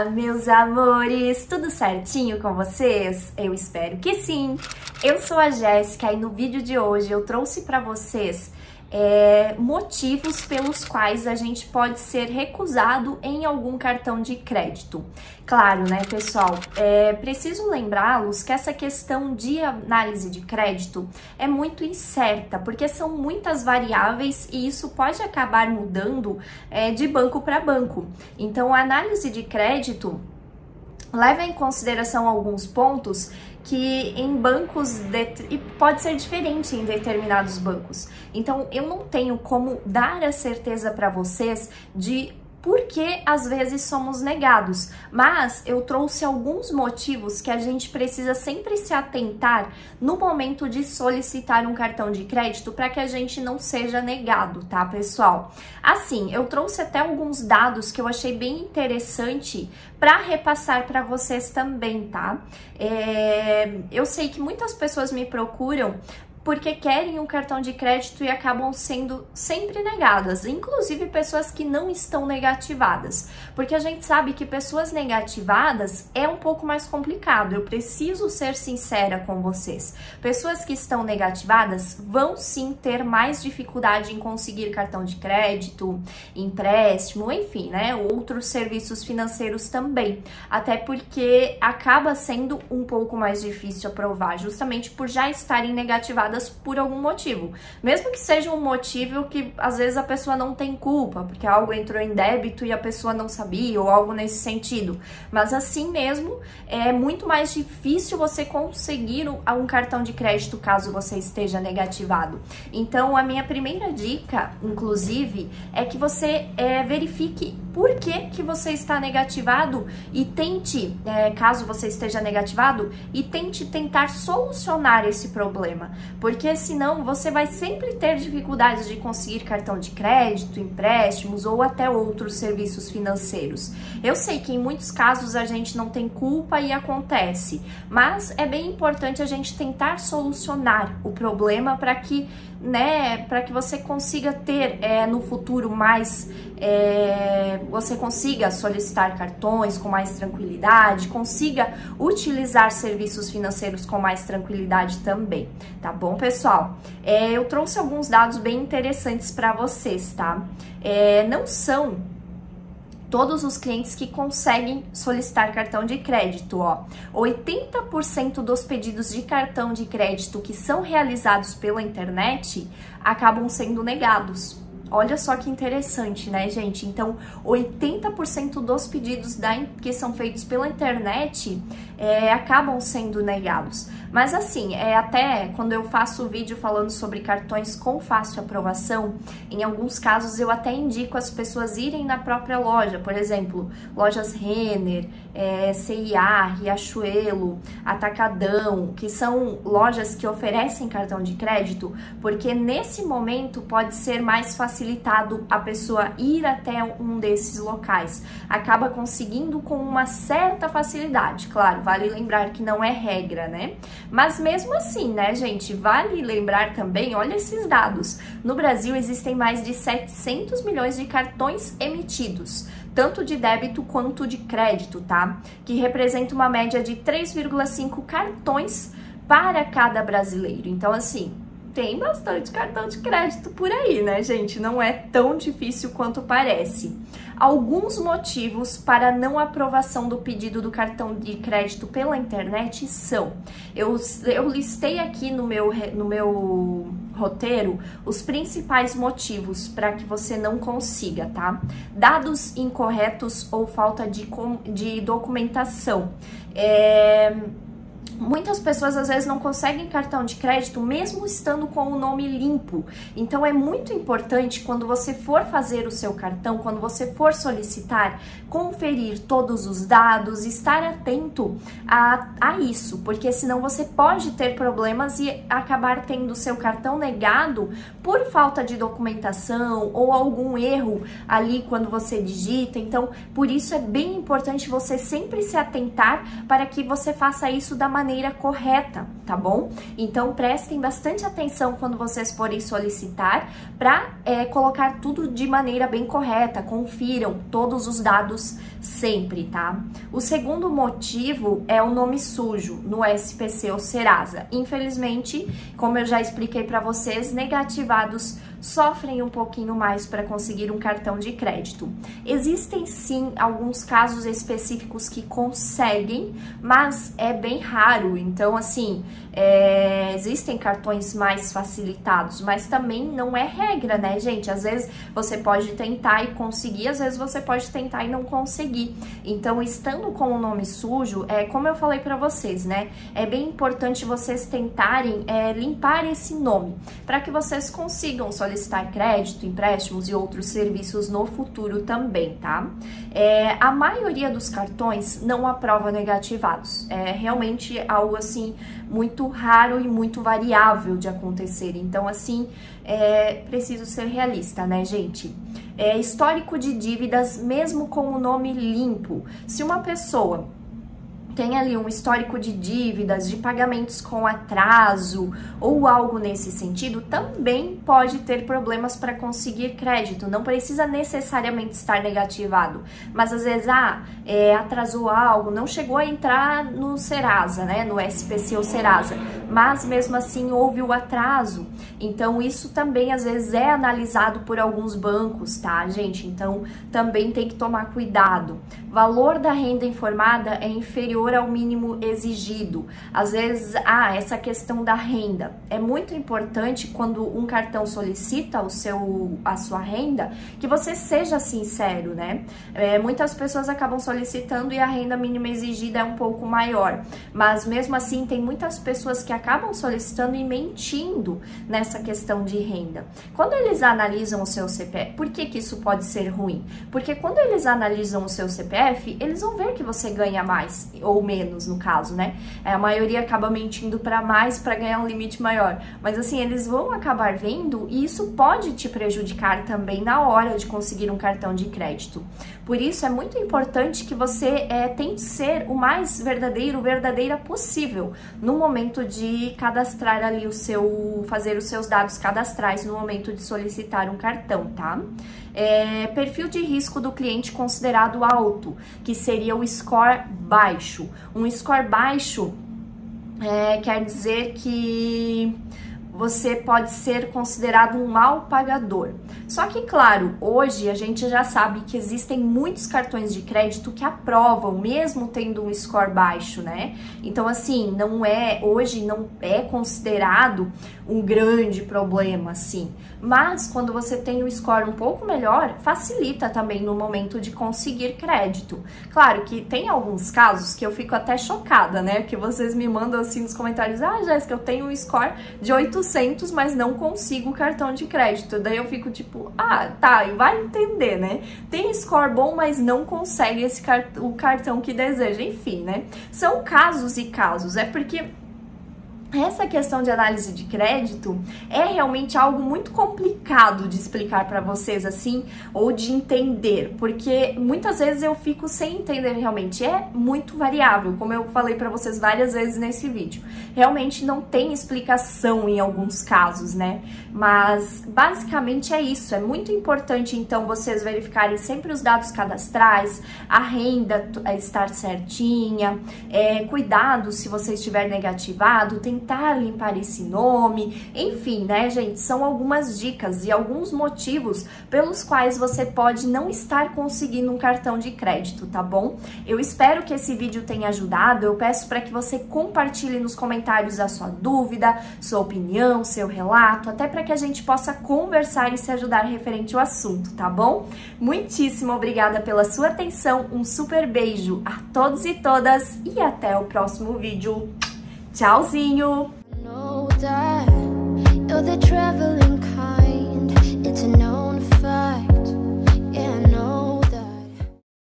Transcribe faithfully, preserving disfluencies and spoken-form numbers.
Olá, meus amores! Tudo certinho com vocês? Eu espero que sim! Eu sou a Jéssica e no vídeo de hoje eu trouxe para vocês é, motivos pelos quais a gente pode ser recusado em algum cartão de crédito. Claro, né, pessoal? É preciso lembrá-los que essa questão de análise de crédito é muito incerta, porque são muitas variáveis e isso pode acabar mudando é, de banco para banco. Então, a análise de crédito leva em consideração alguns pontos que em bancos de... e pode ser diferente em determinados bancos. Então, eu não tenho como dar a certeza para vocês de por que às vezes somos negados, mas eu trouxe alguns motivos que a gente precisa sempre se atentar no momento de solicitar um cartão de crédito para que a gente não seja negado, tá, pessoal? Assim, eu trouxe até alguns dados que eu achei bem interessante para repassar para vocês também, tá? É... Eu sei que muitas pessoas me procuram porque querem um cartão de crédito e acabam sendo sempre negadas, inclusive pessoas que não estão negativadas, porque a gente sabe que pessoas negativadas é um pouco mais complicado, eu preciso ser sincera com vocês. Pessoas que estão negativadas vão sim ter mais dificuldade em conseguir cartão de crédito, empréstimo, enfim, né, outros serviços financeiros também, até porque acaba sendo um pouco mais difícil aprovar, justamente por já estarem negativadas por algum motivo, mesmo que seja um motivo que às vezes a pessoa não tem culpa, porque algo entrou em débito e a pessoa não sabia, ou algo nesse sentido, mas assim mesmo é muito mais difícil você conseguir um cartão de crédito caso você esteja negativado. Então a minha primeira dica, inclusive, é que você é, verifique por que que você está negativado e tente, é, caso você esteja negativado, e tente tentar solucionar esse problema, porque senão você vai sempre ter dificuldades de conseguir cartão de crédito, empréstimos ou até outros serviços financeiros. Eu sei que em muitos casos a gente não tem culpa e acontece, mas é bem importante a gente tentar solucionar o problema para que, né, para que você consiga ter é, no futuro mais, é, você consiga solicitar cartões com mais tranquilidade, consiga utilizar serviços financeiros com mais tranquilidade também, tá bom, pessoal? É, eu trouxe alguns dados bem interessantes para vocês, tá? É, não são todos os clientes que conseguem solicitar cartão de crédito, ó. oitenta por cento dos pedidos de cartão de crédito que são realizados pela internet acabam sendo negados. Olha só que interessante, né, gente? Então, oitenta por cento dos pedidos da, que são feitos pela internet é, acabam sendo negados. Mas assim, é, até quando eu faço vídeo falando sobre cartões com fácil aprovação, em alguns casos eu até indico as pessoas irem na própria loja, por exemplo, lojas Renner, é, C e A, Riachuelo, Atacadão, que são lojas que oferecem cartão de crédito, porque nesse momento pode ser mais facilitado a pessoa ir até um desses locais. Acaba conseguindo com uma certa facilidade, claro, vale lembrar que não é regra, né? Mas mesmo assim, né, gente, vale lembrar também, olha esses dados, no Brasil existem mais de setecentos milhões de cartões emitidos, tanto de débito quanto de crédito, tá? Que representa uma média de três vírgula cinco cartões para cada brasileiro. Então, assim, tem bastante cartão de crédito por aí, né, gente? Não é tão difícil quanto parece. Alguns motivos para não aprovação do pedido do cartão de crédito pela internet são... Eu, eu listei aqui no meu, no meu roteiro os principais motivos para que você não consiga, tá? Dados incorretos ou falta de, de documentação. É... Muitas pessoas às vezes não conseguem cartão de crédito mesmo estando com o nome limpo. Então é muito importante quando você for fazer o seu cartão, quando você for solicitar, conferir todos os dados, estar atento a, a isso, porque senão você pode ter problemas e acabar tendo o seu cartão negado por falta de documentação ou algum erro ali quando você digita. Então, por isso é bem importante você sempre se atentar para que você faça isso da maneira maneira correta, tá bom? Então prestem bastante atenção quando vocês forem solicitar para é, colocar tudo de maneira bem correta, confiram todos os dados sempre, tá? O segundo motivo é o nome sujo no S P C ou Serasa. Infelizmente, como eu já expliquei para vocês, negativados sofrem um pouquinho mais para conseguir um cartão de crédito. Existem sim alguns casos específicos que conseguem, mas é bem raro. Então, assim, é, existem cartões mais facilitados, mas também não é regra, né, gente? Às vezes você pode tentar e conseguir, às vezes você pode tentar e não conseguir. Então, estando com o nome sujo, é como eu falei para vocês, né? É bem importante vocês tentarem é, limpar esse nome, para que vocês consigam solicitar solicitar crédito, empréstimos e outros serviços no futuro também, tá? É, a maioria dos cartões não aprova negativados. É realmente algo, assim, muito raro e muito variável de acontecer. Então, assim, é preciso ser realista, né, gente? É, histórico de dívidas, mesmo com o nome limpo. Se uma pessoa tem ali um histórico de dívidas, de pagamentos com atraso ou algo nesse sentido, também pode ter problemas para conseguir crédito. Não precisa necessariamente estar negativado, mas às vezes, ah, é, atrasou algo, não chegou a entrar no Serasa, né, no S P C ou Serasa, mas mesmo assim houve o atraso. Então isso também às vezes é analisado por alguns bancos, tá, gente? Então também tem que tomar cuidado. Valor da renda informada é inferior ao mínimo exigido. Às vezes, ah, essa questão da renda é muito importante quando um cartão solicita o seu, a sua renda, que você seja sincero, né? É, muitas pessoas acabam solicitando e a renda mínima exigida é um pouco maior, mas mesmo assim tem muitas pessoas que acabam solicitando e mentindo nessa questão de renda. Quando eles analisam o seu C P F, por que que isso pode ser ruim? Porque quando eles analisam o seu C P F, eles vão ver que você ganha mais, ou menos no caso, né? A maioria acaba mentindo para mais para ganhar um limite maior. Mas assim, eles vão acabar vendo e isso pode te prejudicar também na hora de conseguir um cartão de crédito. Por isso é muito importante que você é, tente ser o mais verdadeiro, verdadeira possível no momento de cadastrar ali o seu, fazer os seus dados cadastrais no momento de solicitar um cartão, tá? É, perfil de risco do cliente considerado alto, que seria o score baixo. Um score baixo é, quer dizer que você pode ser considerado um mal pagador. Só que, claro, hoje a gente já sabe que existem muitos cartões de crédito que aprovam, mesmo tendo um score baixo, né? Então, assim, não é, hoje não é considerado um grande problema, assim. Mas, quando você tem um score um pouco melhor, facilita também no momento de conseguir crédito. Claro que tem alguns casos que eu fico até chocada, né? Que vocês me mandam assim nos comentários, ah, Jéssica, eu tenho um score de oitocentos, mas não consigo o cartão de crédito. Daí eu fico tipo, ah, tá, e vai entender, né? Tem score bom, mas não consegue esse cart- o cartão que deseja. Enfim, né? São casos e casos. É porque essa questão de análise de crédito é realmente algo muito complicado de explicar para vocês assim, ou de entender, porque muitas vezes eu fico sem entender realmente, é muito variável, como eu falei para vocês várias vezes nesse vídeo. Realmente não tem explicação em alguns casos, né? Mas basicamente é isso, é muito importante então vocês verificarem sempre os dados cadastrais, a renda estar certinha, é, cuidado se você estiver negativado, tem tentar limpar esse nome, enfim, né, gente, são algumas dicas e alguns motivos pelos quais você pode não estar conseguindo um cartão de crédito, tá bom? Eu espero que esse vídeo tenha ajudado, eu peço para que você compartilhe nos comentários a sua dúvida, sua opinião, seu relato, até para que a gente possa conversar e se ajudar referente ao assunto, tá bom? Muitíssimo obrigada pela sua atenção, um super beijo a todos e todas e até o próximo vídeo. Tchauzinho!